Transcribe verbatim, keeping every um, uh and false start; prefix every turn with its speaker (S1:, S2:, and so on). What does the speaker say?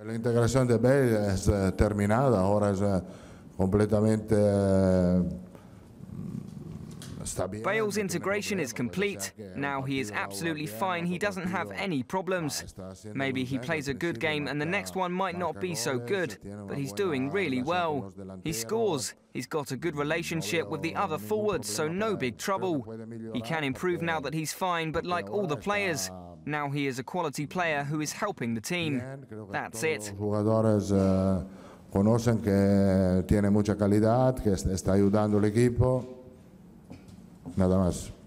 S1: La integración de Bale es terminada, ahora es completamente
S2: Bale's integration is complete. Now he is absolutely fine. He doesn't have any problems. Maybe he plays a good game and the next one might not be so good, but he's doing really well. He scores. He's got a good relationship with the other forwards, so no big trouble. He can improve now that he's fine, but like all the players, now he is a quality player who is helping the team. That's it.
S1: Conocen que tiene mucha calidad, que está ayudando al equipo. Nada más.